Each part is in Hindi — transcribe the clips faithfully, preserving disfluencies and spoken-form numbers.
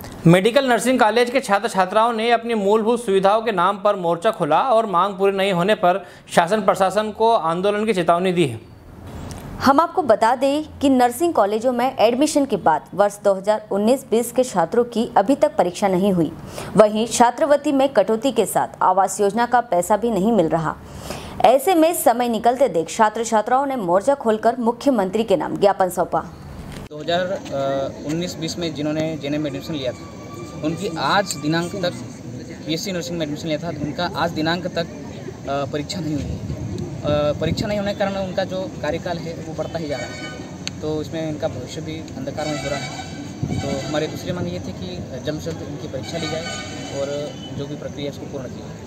मेडिकल नर्सिंग कॉलेज के छात्र छात्राओं ने अपनी मूलभूत सुविधाओं के नाम पर मोर्चा खोला और मांग पूरी नहीं होने पर शासन प्रशासन को आंदोलन की चेतावनी दी है। हम आपको बता दें कि नर्सिंग कॉलेजों में एडमिशन के बाद वर्ष दो हज़ार उन्नीस बीस के छात्रों की अभी तक परीक्षा नहीं हुई। वहीं छात्रवृत्ति में कटौती के साथ आवास योजना का पैसा भी नहीं मिल रहा। ऐसे में समय निकलते देख छात्र छात्राओं ने मोर्चा खोलकर मुख्यमंत्री के नाम ज्ञापन सौंपा। दो हज़ार उन्नीस बीस में जिन्होंने जेएनएम में एडमिशन लिया था उनकी आज दिनांक तक बीएससी नर्सिंग में एडमिशन लिया था उनका आज दिनांक तक परीक्षा नहीं हुई। परीक्षा नहीं होने के कारण उनका जो कार्यकाल है वो बढ़ता ही जा रहा है, तो इसमें इनका भविष्य भी अंधकार में हो रहा है। तो हमारी दूसरी मांग ये थी कि जल्द से जल्द इनकी परीक्षा ली जाए और जो भी प्रक्रिया है उसको पूर्ण की जाए।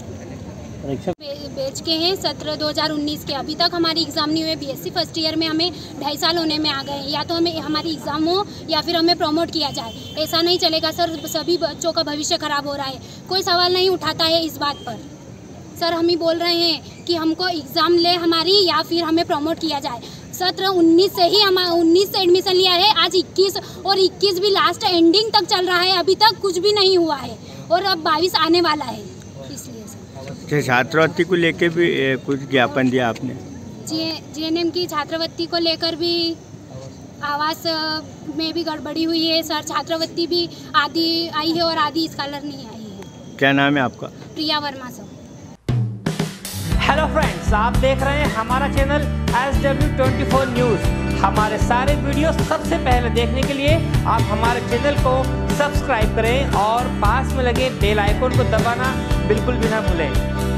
बेच के हैं सत्र दो हज़ार उन्नीस के, अभी तक हमारी एग्ज़ाम नहीं हुए। बीएससी फर्स्ट ईयर में हमें ढाई साल होने में आ गए। या तो हमें हमारी एग्ज़ाम हो या फिर हमें प्रमोट किया जाए। ऐसा नहीं चलेगा सर, सभी बच्चों का भविष्य खराब हो रहा है। कोई सवाल नहीं उठाता है इस बात पर। सर हम ही बोल रहे हैं कि हमको एग्ज़ाम ले हमारी या फिर हमें प्रमोट किया जाए। सत्र उन्नीस से ही हम उन्नीस से एडमिशन लिया है, आज इक्कीस और इक्कीस भी लास्ट एंडिंग तक चल रहा है, अभी तक कुछ भी नहीं हुआ है और अब बाईस आने वाला है। इसलिए छात्रवृत्ति को लेकर भी कुछ ज्ञापन दिया आपने? जी जेएनएम की छात्रवृत्ति को लेकर भी, आवास में भी गड़बड़ी हुई है सर। छात्रवृत्ति भी आधी आई है और आधी स्कॉलर नहीं आई है। क्या नाम है आपका? Priya Verma sir. Hello friends, आप देख रहे हैं हमारा channel S W twenty four news. हमारे सारे वीडियो सबसे पहले देखने के लिए आप हमारे चैनल को सब्सक्राइब करें और पास में लगे बेल आइकन को दबाना बिल्कुल भी ना भूलें।